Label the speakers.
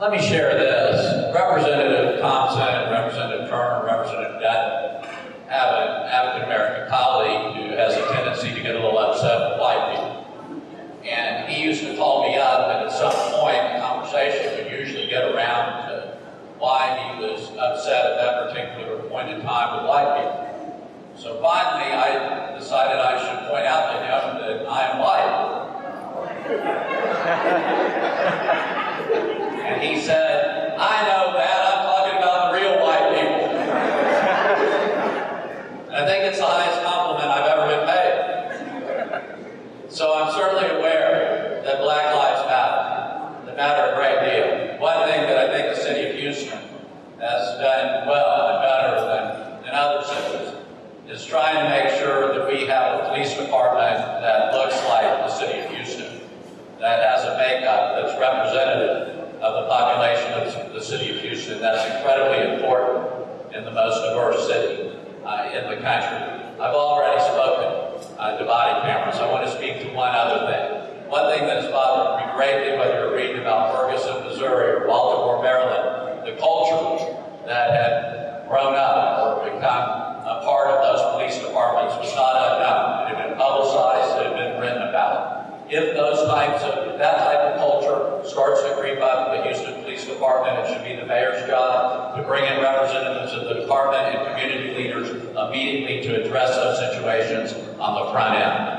Speaker 1: Let me share this. Representative Thompson, Representative Turner, Representative Dutton have an African-American colleague who has a tendency to get a little upset with white people. And he used to call me up, and at some point the conversation would usually get around to why he was upset at that particular point in time with white people. So finally, I decided I should point out to him that I am white. And he said, "I know that, I'm talking about the real white people." And I think it's the highest compliment I've ever been paid. So I'm certainly aware that Black Lives Matter. They matter a great deal. One thing that I think the city of Houston has done well and better than other cities is trying to make sure that we have a police department that looks like the city of Houston, that has a makeup that's representative of the population of the city of Houston. That's incredibly important in the most diverse city in the country. I've already spoken to body cameras. I want to speak to one other thing. One thing that has bothered me greatly, whether you're reading about Ferguson, Missouri, or Baltimore, Maryland, the culture that had grown up or become a part of those police departments was not unknown. It had been publicized, it had been written about. If that type of culture starts to creep up in the Houston Police Department, it should be the mayor's job to bring in representatives of the department and community leaders immediately to address those situations on the front end.